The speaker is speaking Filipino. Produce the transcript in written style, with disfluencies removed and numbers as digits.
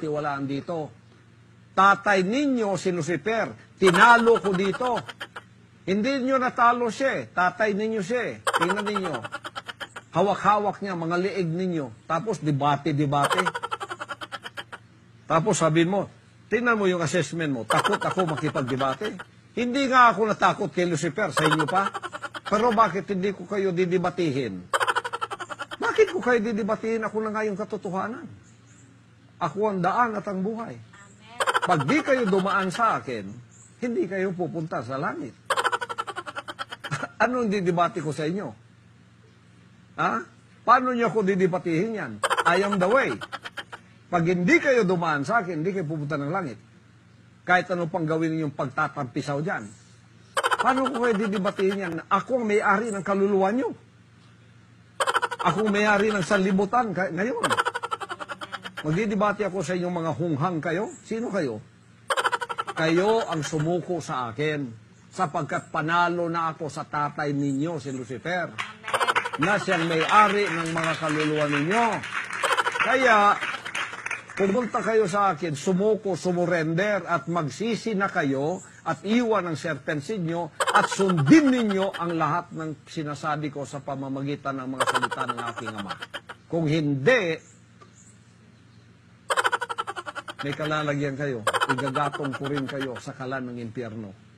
pagkakatiwalaan dito. Tatay ninyo, si Lucifer, tinalo ko dito. Hindi nyo natalo siya, tatay ninyo siya. Tingnan ninyo. Hawak-hawak niya, mga liig ninyo. Tapos debate-debate. Tapos sabihin mo, tingnan mo yung assessment mo, takot ako makipag-debate. Hindi nga ako natakot kay Lucifer, sa inyo pa. Pero bakit hindi ko kayo didibatihin? Bakit ko kayo didibatihin? Ako na nga yung katotohanan. Ako ang daan at ang buhay. Pag di kayo dumaan sa akin, hindi kayo pupunta sa langit. Anong didibati ko sa inyo? Ha? Paano niyo ako didibatihin yan? I am the way. Pag hindi kayo dumaan sa akin, hindi kayo pupunta ng langit. Kahit ano pang gawin ninyong pagtatampisaw dyan. Paano ko kayo didibatihin yan? Ako ang may-ari ng kaluluwa nyo. Ako ang may-ari ng sanlibutan ngayon. Magdidibati ako sa inyong mga hunghang kayo. Sino kayo? Kayo ang sumuko sa akin. Sapagkat panalo na ako sa tatay ninyo, si Lucifer. Na siyang may-ari ng mga kaluluwa ninyo. Kaya, pumunta kayo sa akin, sumuko, sumurrender, at magsisi na kayo, at iwan ang serpensin nyo, at sundin ninyo ang lahat ng sinasabi ko sa pamamagitan ng mga salita ng aking Ama. Kung hindi, may kalalagyan kayo, igagatong ko rin kayo sa kalan ng impyerno.